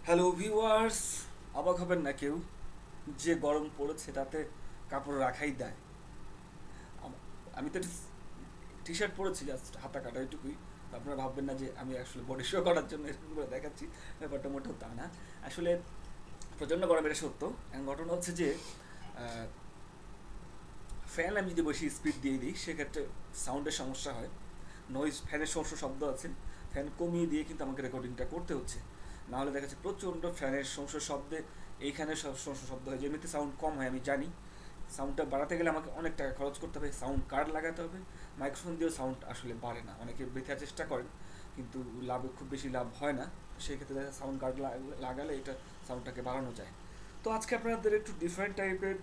Hello viewers, অবাক হবেন না কেউ যে গরম পড়েছে তাতে কাপড় রাখাই দেয়। আমি তো টি শার্ট পরেছি, জাস্ট হাতা কাটা এটুকুই। তো আপনারা ভাববেন না যে আমি আসলে বডি শো করার জন্য এরকম করে দেখাচ্ছি, ব্যাপারটা মোটেও তা না। আসলে প্রচণ্ড গরম, এটা সত্য। এখন ঘটনা হচ্ছে যে ফ্যান আমি যদি বেশি স্পিড দিয়ে দিই সেক্ষেত্রে সাউন্ডের সমস্যা হয়, নয়েজ, ফ্যানের শব্দ আছে। ফ্যান কমিয়ে দিয়ে কিন্তু আমাকে রেকর্ডিংটা করতে হচ্ছে, না হলে দেখা যাচ্ছে প্রচণ্ড ফ্যানের শব্দে এইখানে শব্দ হয়। যেমনিতে সাউন্ড কম হয় আমি জানি, সাউন্ডটা বাড়াতে গেলে আমাকে অনেক টাকা খরচ করতে হবে, সাউন্ড কার্ড লাগাতে হবে। মাইক্রোফোন দিয়েও সাউন্ড আসলে বাড়ে না, অনেকে বৃথা চেষ্টা করেন কিন্তু লাভে খুব বেশি লাভ হয় না। সেই ক্ষেত্রে দেখা সাউন্ড কার্ড লাগালে এটা সাউন্ডটাকে বাড়ানো যায়। তো আজকে আপনাদের একটু ডিফারেন্ট টাইপের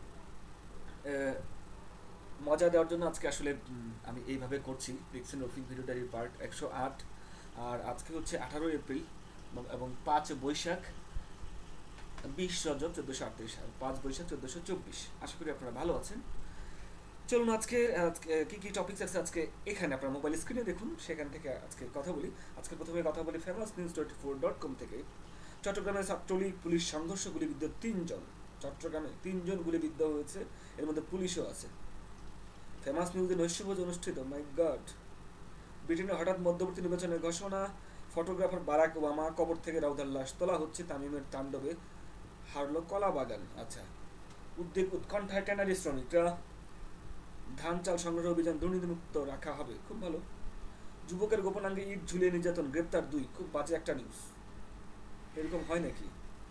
মজা দেওয়ার জন্য আজকে আসলে আমি এইভাবে করছি। দেখছেন রফিক ভিডিও ডায়েরি পার্ট 108। আর আজকে হচ্ছে 18 এপ্রিল এবং 5 বৈশাখ, 20 রজব 1438 সাল, 5 বৈশাখ 1424। আশা করি আপনারা ভালো আছেন। চলুন আজকে কি কি টপিকস আছে আজকে এখানে আপনার মোবাইল স্ক্রিনে দেখুন, সেখান থেকে আজকে কথা বলি। আজকে প্রথমে কথা বলি famousnews24.com থেকে। চট্টগ্রামে ছাত্রলীগ পুলিশ সংঘর্ষ, গুলিবিদ্ধ 3 জন। চট্টগ্রামে 3 জন গুলিবিদ্ধ হয়েছে, এর মধ্যে পুলিশও আছে। ফেমাস নিউজে নৈশভোজ অনুষ্ঠিত, মাই গড। ব্রিটেনে হঠাৎ মধ্যবর্তী নির্বাচনের ঘোষণা। ফটোগ্রাফার বারাক ওবামা কবর থেকে রাউদার লাশ তোলা হচ্ছে, তামিমের তাণ্ডবে হারলো কলা বাগান। আচ্ছা, উদ্বেগ উৎকণ্ঠায় ট্যানারি শ্রমিকরা। ধান চাল সংগ্রহ অভিযান দুর্নীতিমুক্ত রাখা হবে, খুব ভালো। যুবকের গোপনাঙ্গে ইট ঝুলিয়ে নির্যাতন, গ্রেপ্তার 2, খুব বাজে একটা নিউজ। এরকম হয় নাকি?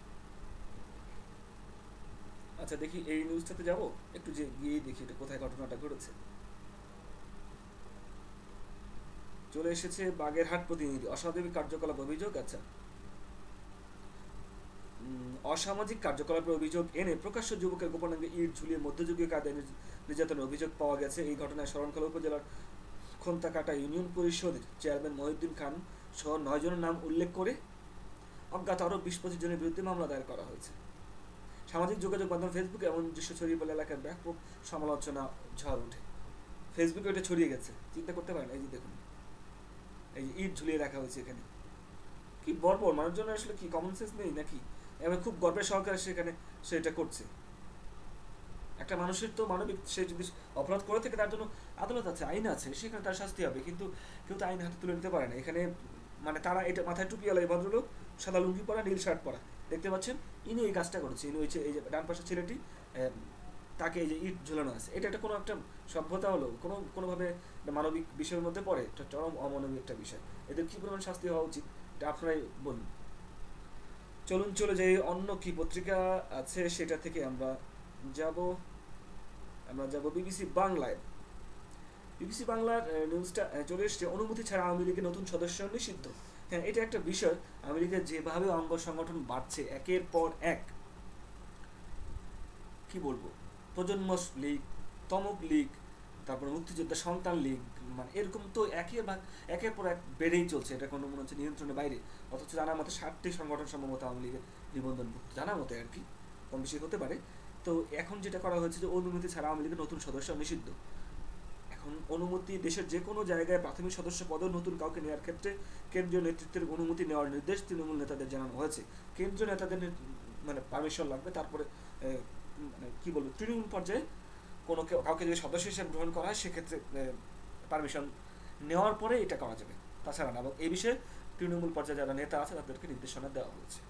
আচ্ছা দেখি এই নিউজটাতে যাব, একটু যে গিয়ে দেখি এটা কোথায় ঘটনাটা ঘটেছে। চলে এসেছে বাগেরহাট প্রতিনিধি, অস্বাভাবিক কার্যকলাপ অভিযোগ। আচ্ছা, অসামাজিক কার্যকলাপের অভিযোগ এনে প্রকাশ্য যুবকের গোপনাঙ্গে ইট ঝুলিয়ে মধ্যযুগীয় কায়দায় নির্যাতনের অভিযোগ পাওয়া গেছে। এই ঘটনায় শরণখোলা উপজেলার খন্তাকাটা ইউনিয়ন পরিষদের চেয়ারম্যান মহিউদ্দিন খান সহ 9 জনের নাম উল্লেখ করে অজ্ঞাত আরও 20-25 জনের বিরুদ্ধে মামলা দায়ের করা হয়েছে। সামাজিক যোগাযোগ মাধ্যম ফেসবুকে এমন দৃশ্য ছড়িয়ে পড়লে এলাকার ব্যাপক সমালোচনা ঝড় ওঠে। ফেসবুকে ওটা ছড়িয়ে গেছে, চিন্তা করতে পারেন। এই যে দেখুন, এই যে ইট ঝুলিয়ে রাখা হয়েছে এখানে, কি বর্বর! মানুষজনের আসলে কি কমন সেন্স নেই নাকি? এবং খুব গর্বের সহকারে সেখানে সে এটা করছে। একটা মানুষের তো মানবিক, সে যদি অপরাধ করে থাকে তার জন্য আদালত আছে, আইন আছে, সেখানে তার শাস্তি হবে। কিন্তু কেউ তো আইন হাতে তুলে নিতে পারে না এখানে। মানে তারা এটা মাথায় টুপিওয়ালা এই ভদ্রলোক, সাদা লুঙ্গি পরা, নীল শার্ট পরা, দেখতে পাচ্ছেন, ইনি এই কাজটা করেছে। ইনি হচ্ছে এই যে ডান পাশের ছেলেটি, তাকে এই যে ইট ঝুলানো আছে। এটা একটা কোনো একটা সভ্যতা হলো, কোনোভাবে মানবিক বিষয়ের মধ্যে পড়ে? এটা চরম অমানবিক একটা বিষয়। এদের কী পরিমাণ শাস্তি হওয়া উচিত এটা আপনারাই বলুন। চলুন চলে যাই, অন্য কি পত্রিকা আছে সেটা থেকে যাব আমরা যাব বিবিসি বাংলায়। বিবিসি বাংলার নিউজটা চলে এসছে, অনুমতি ছাড়া আওয়ামী লীগের নতুন সদস্য নিষিদ্ধ। হ্যাঁ, এটা একটা বিষয়। আওয়ামী লীগের যেভাবে অঙ্গ সংগঠন বাড়ছে একের পর এক, কি বলবো, প্রজন্ম লীগ, তমক লীগ, তারপর মুক্তিযোদ্ধা সন্তান লীগ, মানে এরকম তো একের পর এক বেড়েই চলছে। এটা কোনো মনে হচ্ছে নিয়ন্ত্রণের বাইরে। অথচ জানার মতো 60টি সংগঠন সম্ভবত আওয়ামী লীগের নিবন্ধনভুক্ত, জানার মতো আর কি, কম বেশি হতে পারে। তো এখন যেটা করা হয়েছে যে অনুমতি ছাড়া আওয়ামী লীগের নতুন সদস্য নিষিদ্ধ। এখন অনুমতি, দেশের যে কোনো জায়গায় প্রাথমিক সদস্য পদে নতুন কাউকে নেওয়ার ক্ষেত্রে কেন্দ্রীয় নেতৃত্বের অনুমতি নেওয়ার নির্দেশ তৃণমূল নেতাদের জানানো হয়েছে। কেন্দ্রীয় নেতাদের মানে পারমিশন লাগবে, তারপরে মানে কি বলবো, তৃণমূল পর্যায়ে কোনো কাউকে যদি সদস্য হিসেবে গ্রহণ করা হয় সেক্ষেত্রে পারমিশন নেওয়ার পরে এটা করা যাবে, তাছাড়া না। এবং এই বিষয়ে তৃণমূল পর্যায়ে যারা নেতা আছে তাদেরকে নির্দেশনা দেওয়া হয়েছে।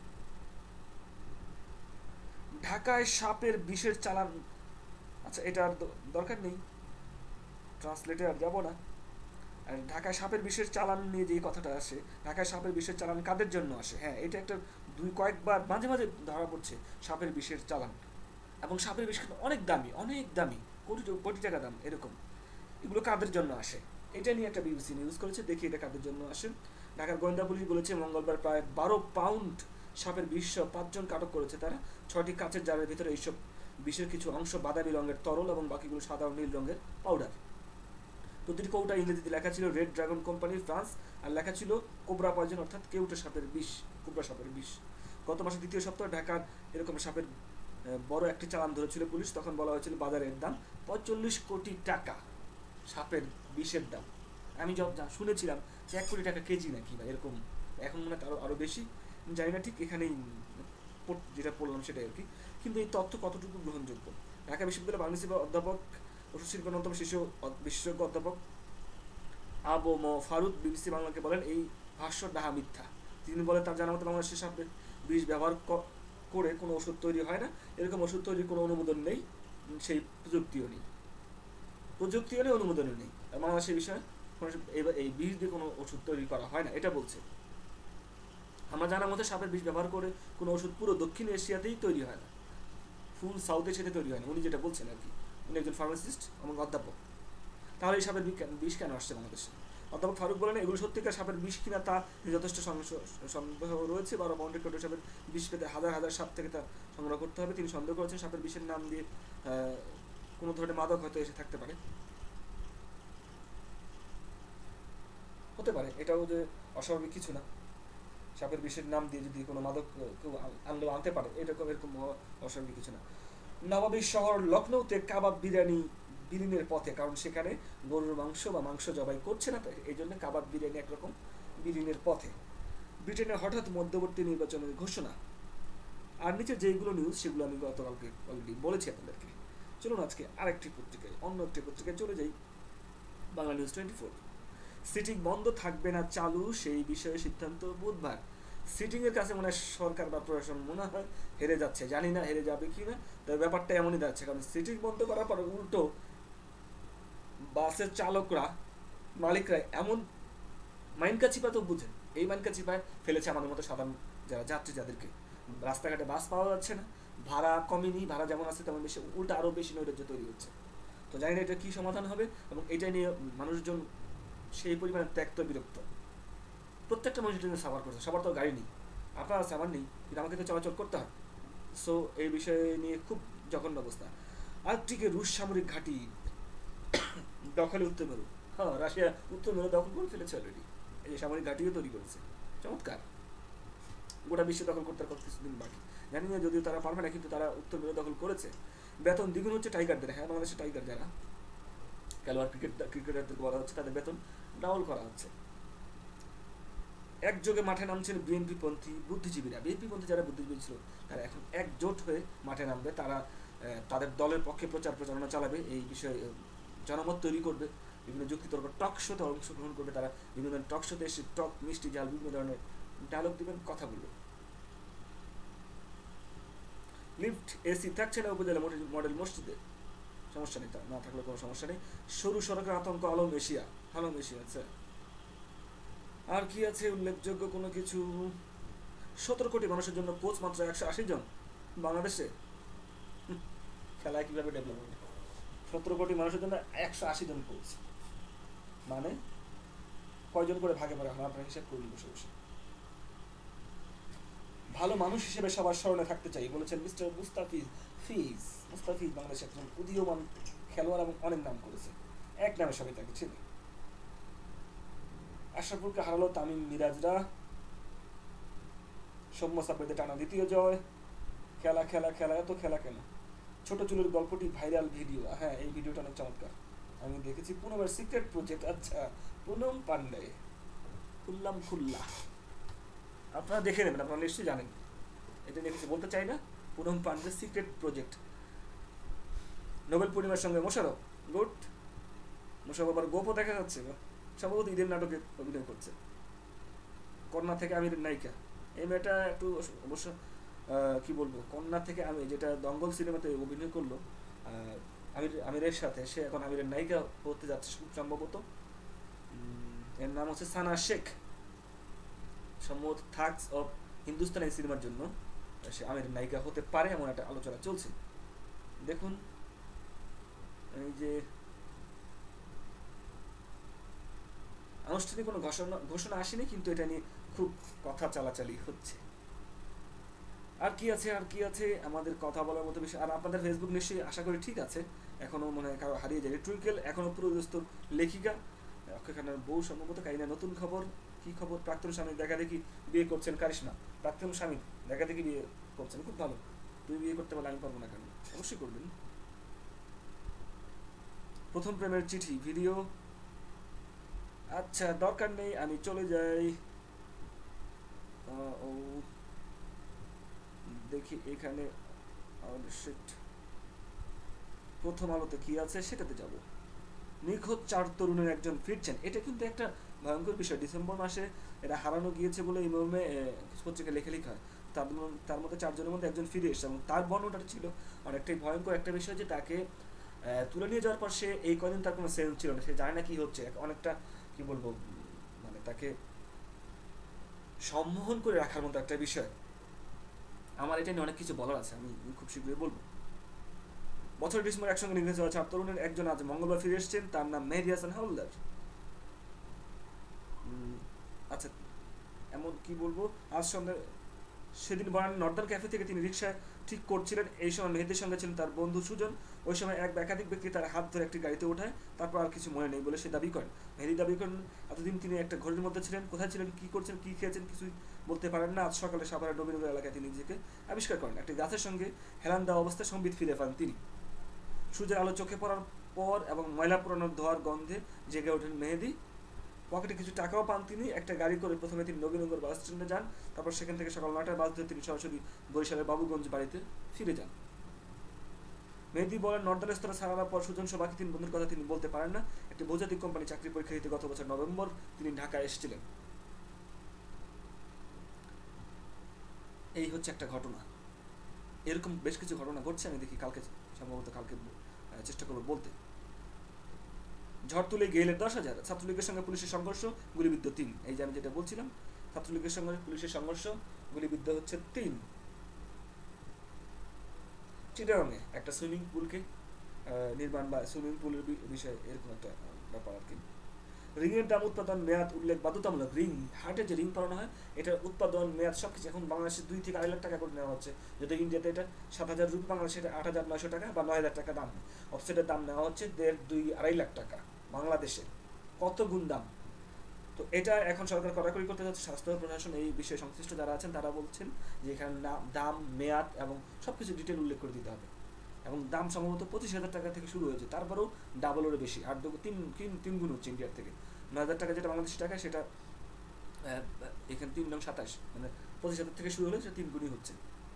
ঢাকায় সাপের বিষের চালান। আচ্ছা, এটা আর দরকার নেই, ট্রান্সলেটে আর যাবো না। আর ঢাকায় সাপের বিষের চালান নিয়ে যে কথাটা আসে, ঢাকায় সাপের বিষের চালান কাদের জন্য আসে? হ্যাঁ, এটা একটা কয়েকবার মাঝে মাঝে ধরা পড়ছে সাপের বিষের চালান। এবং সাপের বিষ কিন্তু অনেক দামি, অনেক দামি, কোটি কোটি টাকা দাম এরকম। এগুলো কাদের জন্য আসে এটা নিয়ে একটা বিবিসি নিউজ করেছে, দেখি এটা কাদের জন্য আসে। ঢাকার গোয়েন্দা পুলিশ বলেছে মঙ্গলবার প্রায় 12 পাউন্ড সাপের বিষ 5 জনকে আটক করেছে তারা। 6টি কাচের জারের ভিতরে এইসব বিষের কিছু অংশ বাদামি রঙের তরল এবং বাকিগুলো সাদা ও নীল রঙের পাউডার। প্রতিটি কৌটা ইংরেজিতে লেখা ছিল রেড ড্রাগন কোম্পানি ফ্রান্স, আর লেখা ছিল কোবরা পয়জন, অর্থাৎ কেউটা সাপের বিষ, কোবরা সাপের বিষ। গত মাসের 2য় সপ্তাহে ঢাকার এরকম সাপের বড় একটি চালান ধরেছিল পুলিশ। তখন বলা হয়েছিল বাজারের দাম 45 কোটি টাকা, সাপের বিষের দাম। আমি যা শুনেছিলাম যে 1 কোটি টাকা কেজি নাকি বা এরকম, এখন মনে হয় আরও বেশি। জানি না ঠিক এখানেই যেটা পড়লাম সেটাই আর কি। কিন্তু এই তথ্য কতটুকু গ্রহণযোগ্য? ঢাকা বিশ্ববিদ্যালয়ের বাংলাদেশি অধ্যাপক ওষুধ শিল্পের অন্যতম বিশেষজ্ঞ অধ্যাপক আবু ম ফারুক বিবিসি বাংলাকে বলেন এই ভাষ্য ডাহা মিথ্যা। তিনি বলেন তার জানা মতে বাংলাদেশের সাপে বিষ ব্যবহার করে কোনো ওষুধ তৈরি হয় না, এরকম ওষুধ তৈরির কোনো অনুমোদন নেই, সেই প্রযুক্তিও নেই, অনুমোদনও নেই। আর বাংলাদেশের বিষয়ে এই বিষ দিয়ে কোনো ওষুধ তৈরি করা হয় না, এটা বলছে। আমার জানার মতে সাপের বিষ ব্যবহার করে কোনো ওষুধ পুরো দক্ষিণ এশিয়াতেই তৈরি হয় না, ফুল সাউথ এশিয়াতে তৈরি হয় না, উনি যেটা বলছেন আর কি। উনি একজন ফার্মাসিস্ট এবং অধ্যাপক। তাহলে এই সাপের বিষ কেন আসছে বাংলাদেশে? অধ্যাপক ফারুক বলেন এগুলো সত্যিকার সাপের বিষ কিনা তা যথেষ্ট সন্দেহ রয়েছে। বারো বাউন্ডারি কোডে সাপের বিষ পেতে হাজার হাজার সাপ থেকে তা সংগ্রহ করতে হবে। তিনি সন্দেহ করেছেন সাপের বিষের নাম দিয়ে কোনো ধরনের মাদক হয়তো এসে থাকতে পারে, হতে পারে, এটাও যে অস্বাভাবিক কিছু না। সাপের বিষের নাম দিয়ে যদি কোনো মাদক কেউ আনলেও আনতে পারে, এরকম অস্বাভাবিক কিছু না। নবাবী শহর লখনৌতে কাবাব বিরিয়ানি বিলীনের পথে, কারণ সেখানে গরুর মাংস বা মাংস জবাই করছে না, তাই এই জন্য কাবাব বিরিয়ানি একরকম বিলীনের পথে। ব্রিটেনে হঠাৎ মধ্যবর্তী নির্বাচনের ঘোষণা। আর নিচে যেগুলো নিউজ সেগুলো আমি গতকালকে অলরেডি বলেছি আপনাদেরকে। চলুন আজকে আরেকটি পত্রিকায়, অন্য একটি পত্রিকায় চলে যাই, বাংলা নিউজ 24। সিটিং বন্ধ থাকবে না চালু, সেই বিষয়ে সিদ্ধান্ত বুধবার। সিটিং এর কাছে মনে হয় সরকার বা প্রশাসন মনে হয় হেরে যাচ্ছে, জানি না হেরে যাবে কি না, তবে ব্যাপারটা এমনই যাচ্ছে। কারণ সিটিং বন্ধ করার পর উল্টো বাসের চালকরা, মালিকরা এমন মাইনকা চিপা তো বুঝেন, এই মাইনকা চিপায় ফেলেছে আমাদের মতো সাধারণ যারা যাত্রী, যাদেরকে রাস্তাঘাটে বাস পাওয়া যাচ্ছে না, ভাড়া কমেনি, ভাড়া যেমন আছে তেমন বেশি, উল্টা আরও বেশি নৈরাজ্য তৈরি হচ্ছে। তো জানি না এটা কী সমাধান হবে, এবং এটা নিয়ে মানুষজন সেই পরিমাণে ত্যক্ত বিরক্ত। প্রত্যেকটা মানুষ এটা নিয়ে সাফার করছে, সবার তো গাড়ি নেই, আপনার আছে আমার নেই, কিন্তু আমাকে তো চলাচল করতে হয়। সো এই বিষয়ে নিয়ে খুব জঘন্য অবস্থা। আর্কটিকে রুশ সামরিক ঘাঁটি দখলে উত্তর মেরু। হ্যাঁ, রাশিয়া উত্তর মেরু দখল করে ফেলেছে অলরেডি, এই যে সামরিক ঘাঁটিও তৈরি করেছে। চমৎকার। গোটা বিশ্ব দখল করতে কত কিছুদিন বাকি জানি না, যদিও তারা পারবে না, কিন্তু তারা উত্তর মেরু দখল করেছে। বেতন দ্বিগুণ হচ্ছে টাইগারদের। হ্যাঁ, বাংলাদেশের টাইগার যারা খেলোয়াড়, ক্রিকেটারদের বলা হচ্ছে, তাদের বেতন ডাবল করা হচ্ছে। একযোগে মাঠে নামছেন বিএনপি পন্থী বুদ্ধিজীবীরা। বিএনপি পন্থী যারা বুদ্ধিজীবী ছিল তারা এখন একজোট হয়ে মাঠে নামবে। তারা তাদের দলের পক্ষে প্রচারণা চালাবে, এই বিষয়ে জনমত তৈরি করবে, বিভিন্ন যুক্তিতর্ক টক শোতে অংশগ্রহণ করবে। তারা বিভিন্ন টক শোতে এসে টক মিষ্টি ঝাল বিভিন্ন ধরনের ডায়লগ দিবেন, কথা বলবে। লিফট এসি থাকছে না উপজেলা মডেল মসজিদে, সমস্যা নেই, না থাকলে কোনো সমস্যা নেই। সরু সড়কের আতঙ্ক আলম এশিয়া। আচ্ছা, আর কি আছে উল্লেখযোগ্য কোনো কিছু? 17 কোটি মানুষের জন্য কোচ মাত্র 180 জন বাংলাদেশে। খেলায় কিভাবে ডেভেলপ হবে? 17 কোটি মানুষের জন্য 180 জন কোচ, মানে কয়জন করে ভাগে পড়ে? আমরা হিসাব করি বসে বসে। ভালো মানুষ হিসেবে সবার স্মরণে থাকতে চাই বলেছেন মিস্টার মুস্তাফিজ। বাংলাদেশের একজন উদীয়মান খেলোয়াড় এবং অনেক নাম করেছে, এক নামে সবাই তাকে ছিল। আশরাফুলকে হারালো তামিম মিরাজরা। সৌম্য সাব্বিরের টানা দ্বিতীয় জয়। খেলা এত খেলা কেন? ছোট চুলের গল্পটি ভাইরাল ভিডিও। হ্যাঁ, এই ভিডিওটা অনেক চমৎকার, আমি দেখেছি। পুনমের সিক্রেট প্রজেক্ট। আচ্ছা, পুনম পান্ডে, খুল্লা, আপনারা দেখে নেবেন, আপনারা নিশ্চয়ই জানেন। এটা নিয়ে কিছু বলতে চাই না। পুনম পান্ডের সিক্রেট প্রজেক্ট। নোবেল পূর্ণিমার সঙ্গে মোশারফ, গুড। মোশারফ আবার গোপও দেখা যাচ্ছে, সম্ভবত ঈদের নাটকে অভিনয় করছে। কন্যা থেকে আমিরের নায়িকা, এই মেয়েটা একটু অবশ্য কি বলবো, কন্যা থেকে আমি, যেটা দঙ্গল সিনেমাতে অভিনয় করলো আমিরের সাথে, সে এখন আমিরের নায়িকা হতে যাচ্ছে খুব সম্ভবত। এর নাম হচ্ছে সানা শেখ। সম্ভবত থাগস অফ হিন্দুস্তান এই সিনেমার জন্য সে আমিরের নায়িকা হতে পারে, এমন একটা আলোচনা চলছে। দেখুন, এই যে আনুষ্ঠানিক কোনো ঘোষণা আসেনি, কিন্তু এটা নিয়ে খুব কথা চালাচালি হচ্ছে। আর কি আছে আমাদের কথা বলার মতো বিষয়? আর আপনাদের ফেসবুক নিশ্চয়ই আশা করি ঠিক আছে, এখনো মনে হয় কারো হারিয়ে যায়। টুইকেল এখনো পুরোদস্তুর লেখিকা। অক্ষয় খান্নার বউ সম্ভবত। কারিনা নতুন খবর। কি খবর? প্রাক্তন স্বামী দেখা দেখি বিয়ে করছেন কারিশমা। প্রাক্তন স্বামী দেখা দেখি বিয়ে করছেন, খুব ভালো। তুমি বিয়ে করতে পারলে আমি পারবো না কেন? অবশ্যই করবেন। প্রথম প্রেমের চিঠি ভিডিও। আচ্ছা, দরকার নেই, আমি চলে যাই। ও দেখি এখানে প্রথম আলোতে কি আছে সেটাতে যাব। নিখোঁজ 4 তরুণের একজন ফিরছেন, এটা কিন্তু একটা ভয়ঙ্কর বিষয়। ডিসেম্বর মাসে এরা হারানো গিয়েছে বলে এই মর্মে পত্রিকায় লেখালেখি হয়। তার মধ্যে 4 জনের মধ্যে একজন ফিরে এসেছে এবং তার বর্ণনাটা ছিল অনেকটাই ভয়ঙ্কর একটা বিষয়, যে তাকে তুলে নিয়ে যাওয়ার পর সে এই কদিন তার কোনো সেন্স ছিল না, সে জানে না কি হচ্ছে, অনেকটা কি বলবো, মানে তাকে সম্মোহন করে রাখার মতো একটা বিষয়। আমার এটা নিয়ে অনেক কিছু বলার আছে, আমি খুব শীঘ্রই বলবো। বছরের ডিসেম্বর একসঙ্গে নিখোঁজ হওয়া 4 তরুণের একজন আজ মঙ্গলবার ফিরে এসেছেন, তার নাম মেহেদী হাসান হাওলাদার। আচ্ছা, এমন কি বলবো, আজ সন্ধ্যা সেদিন বনানীর নর্দার্ন ক্যাফে থেকে তিনি রিক্সায় ঠিক করছিলেন। এই সময় মেহেদীর সঙ্গে ছিলেন তার বন্ধু সুজন। ওই সময় একাধিক ব্যক্তি তার হাত ধরে একটি গাড়িতে ওঠায়, তারপর আর কিছু মনে নেই বলে সে দাবি করেন। মেহেদী দাবি করেন, এতদিন তিনি একটা ঘরের মধ্যে ছিলেন, কোথায় ছিলেন, কি করছেন, কি খেয়েছেন, কিছুই বলতে পারেন না। আজ সকালে সাভারের নবীনগর এলাকায় তিনি নিজেকে আবিষ্কার করেন। একটি গাছের সঙ্গে হেলান দেওয়া অবস্থায় সম্বিত ফিরে পান তিনি। সূর্যের আলো চোখে পড়ার পর এবং ময়লা পুরানোর ধোয়ার গন্ধে জেগে ওঠেন মেহেদী। পকেটে কিছু টাকাও পান তিনি। একটা গাড়ি করে প্রথমে তিনি নবীনগর বাস স্ট্যান্ডে যান, তারপর সেখান থেকে সকাল 9টায় বাস ধরে তিনি সরাসরি বরিশালের বাবুগঞ্জ বাড়িতে ফিরে যান। মেহেদী বলেন, নর্দার্ন স্তরে ছাড়ানোর পর সুজন সহ বাকি 3 বন্ধুর কথা তিনি বলতে পারেন না। একটি বহুজাতিক কোম্পানি চাকরি পরীক্ষা দিতে গত বছর নভেম্বর তিনি ঢাকায় এসেছিলেন। এই হচ্ছে একটা ঘটনা। এরকম বেশ কিছু ঘটনা ঘটছে, আমি দেখি কালকে, সম্ভবত কালকে চেষ্টা করবো বলতে। ঝড় তুলে গেলের 10,000, ছাত্রলীগের সঙ্গে পুলিশের সংঘর্ষ, গুলিবিদ্ধ 3। এই যে আমি যেটা বলছিলাম, ছাত্রলীগের সঙ্গে পুলিশের সংঘর্ষ, গুলিবিদ্ধ হচ্ছে 3। চিটাগাংয়ে একটা সুইমিং পুলকে নির্মাণ বা সুইমিং পুলের বিষয়ে এরকম একটা ব্যাপার আর কি। রিংয়ের দাম, উৎপাদন, মেয়াদ উল্লেখ বাধ্যতামূলক। রিং, হার্টে যে রিং পরানো হয়, এটা উৎপাদন, মেয়াদ সবকিছু এখন বাংলাদেশে 2 থেকে 2.5 লাখ টাকা করে নেওয়া হচ্ছে। যদি ইন্ডিয়াতে এটা 7,000 রুপি, বাংলাদেশে 8,900 টাকা বা 9,000 টাকা দাম, অফসেটের দাম নেওয়া হচ্ছে 1.5, 2, 2.5 লাখ টাকা বাংলাদেশে। কত গুণ দাম! তো এটা এখন সরকার কড়াকড়ি করতে যাচ্ছে। স্বাস্থ্য প্রশাসন এই বিষয়ে সংশ্লিষ্ট যারা আছেন তারা বলছেন যে এখানে দাম, মেয়াদ এবং সবকিছু ডিটেল উল্লেখ করে দিতে হবে। এবং দাম সম্ভবত 25,000 টাকা থেকে শুরু হয়েছে, তারপরেও ডাবলেরও বেশি, 3 গুণ হচ্ছে ইন্ডিয়ার থেকে। 9,000 টাকা যেটা বাংলাদেশি টাকা, সেটা এখানে 3 নং 27, মানে 25,000 থেকে শুরু হলে সেটা 3 গুণই হচ্ছে।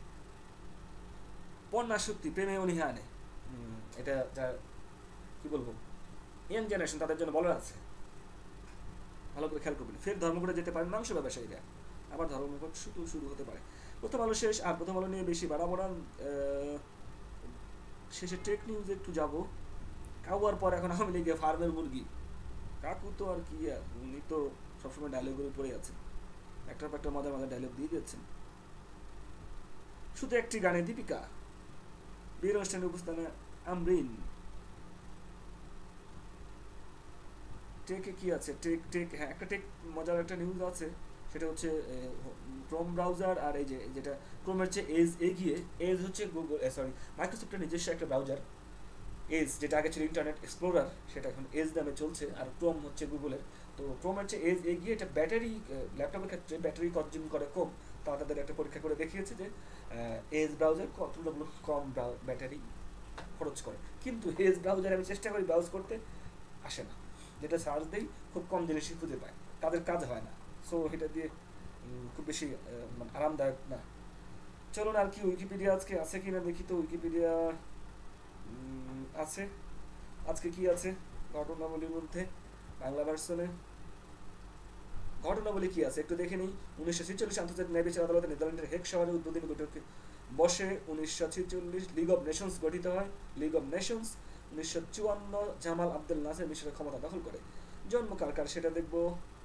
পণ্যা সত্যি প্রেমে অনীহা আনে, এটা যা কি বলবো, ইয়াং জেনারেশন তাদের জন্য বলার আছে, ভালো করে খেয়াল করবেন। ফের ধর্মঘটে যেতে পারেন মাংস ব্যবসায়ীরা, আবার ধর্মঘট শুরু হতে পারে। প্রথম আলো শেষ, আর প্রথম আলো নিয়ে বেশি বাড়াবো না। শেষে টেক নিউজ একটু যাবো। কাউয়ার পর এখন আওয়ামী লীগে ফার্মের মুরগি। কাকু তো আর কি, আর উনি তো সবসময় ডায়লগের উপরেই আছেন, একটার পর একটা মজার মজার ডায়লগ দিয়ে যাচ্ছেন। শুধু একটি গানে দীপিকা, বিয়ের অনুষ্ঠানে উপস্থানে আমরিন। টেকে কি আছে, টেক হ্যাঁ, একটা টেক মজার একটা নিউজ আছে, সেটা হচ্ছে ক্রোম ব্রাউজার, আর এই যে যেটা ক্রোমের চেয়ে এজ এগিয়ে। এজ হচ্ছে গুগল, সরি, মাইক্রোসফটের নিজস্ব একটা ব্রাউজার। এজ যেটা আগে ছিল ইন্টারনেট এক্সপ্লোরার, সেটা এখন এজ নামে চলছে, আর ক্রোম হচ্ছে গুগলের। তো ক্রোমের চেয়ে এজ এগিয়ে, এটা ব্যাটারি, ল্যাপটপের ক্ষেত্রে ব্যাটারি কনজিউম করে কম। তারা তাদের একটা পরীক্ষা করে দেখিয়েছে যে এজ ব্রাউজার তুলনামূলক কম ব্যাটারি খরচ করে। কিন্তু এজ ব্রাউজার আমি চেষ্টা করি ব্রাউজ করতে, আসে না, যেটা সার্চ দেই খুব কম জিনিসই খুঁজে পায়, তাদের কাজ হয় না। সো এটা দিয়ে খুব বেশি মানে আরামদায়ক না। চলুন, আর কি উইকিপিডিয়া আজকে আছে কিনা দেখি তো। উইকিপিডিয়া আছে, আজকে কি আছে ঘটনাবলীর মধ্যে, বাংলা ভার্সনে ঘটনাবলী কি আছে একটু দেখে নিই। 1946 আন্তর্জাতিক ন্যায় বিচার আদালতে নেদারল্যান্ডের হেগ শহরে উদ্বোধনী বৈঠকে বসে। 1946 লিগ অব নেশনস গঠিত হয়। League of nations. 1954 Jamal Abdel Nasser মিশরের ক্ষমতা দখল করে। জন্ম কার সেটা দেখবো।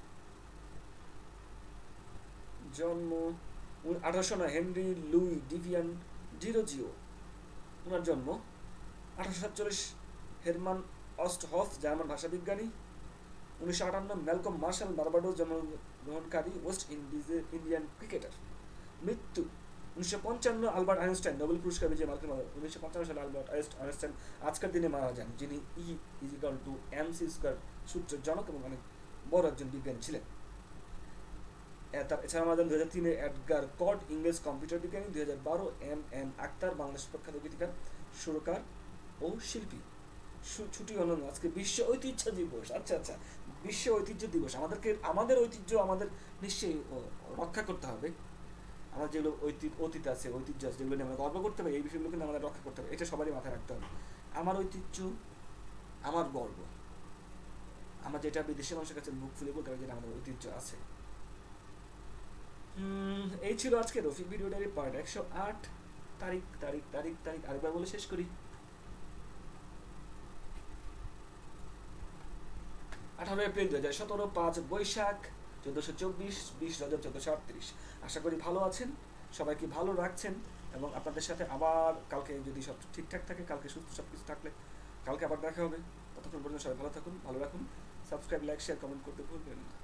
জন্ম 1809 হেনরি লুই ডিভিয়ান ডিরোজিও, ওনার জন্ম। 1847 হেরমান অস্টহফ, জার্মান ভাষাবিজ্ঞানী। 1958 ম্যালকম মার্শাল, বার্বাডোস জন্মগ্রহণকারী ওয়েস্ট ইন্ডিয়ান ক্রিকেটার। মৃত্যু 1955 আলবার্ট আইনস্টাইন, নোবেল পুরস্কার বিজয়ী মার্কিন। 1955 সালে আলবার্ট আইনস্টাইন আজকের দিনে মারা যান, যিনি E=mc² সূত্রের জনক এবং অনেক বড় একজন বিজ্ঞানী ছিলেন। এছাড়া মারা যান 2003 এডগার কড, ইংরেজ কম্পিউটার বিজ্ঞানী। 2012 এম আক্তার, বাংলাদেশ প্রখ্যাত গীতিকার, সুরকার ও শিল্পী। ছুটি হলো না আজকে, বিশ্ব ঐতিহ্য দিবস। আচ্ছা, বিশ্ব ঐতিহ্য দিবস। আমাদের ঐতিহ্য আমাদের নিশ্চয়ই রক্ষা করতে হবে। আমার যেগুলো অতীত আছে, ঐতিহ্য আছে, যেগুলো নিয়ে আমরা গর্ব করতে হবে, এই বিষয়গুলো কিন্তু আমাদের রক্ষা করতে হবে। এটা সবারই মাথায় রাখতে হবে। আমার ঐতিহ্য, আমার গর্ব, আমরা যেটা বিদেশি মানুষের কাছে মুখ ফুলে বলতে পারি যেটা আমাদের ঐতিহ্য আছে। এই ছিল আজকে রফিক ভিডিও ডায়েরি পার্ট 108। তারিখ তারিখ তারিখ তারিখ আরেকবার বলে শেষ করি, 18 এপ্রিল 2017, 5 বৈশাখ 1424, 20 রজব 1438। আশা করি ভালো আছেন, সবাইকে ভালো রাখছেন, এবং আপনাদের সাথে আবার কালকে যদি সব ঠিকঠাক থাকে, কালকে সুস্থ সব কিছু থাকলে কালকে আবার দেখা হবে। ততক্ষণ পর্যন্ত সবাই ভালো থাকুন, ভালো রাখুন। সাবস্ক্রাইব, লাইক, শেয়ার, কমেন্ট করতে ভুলবেন না।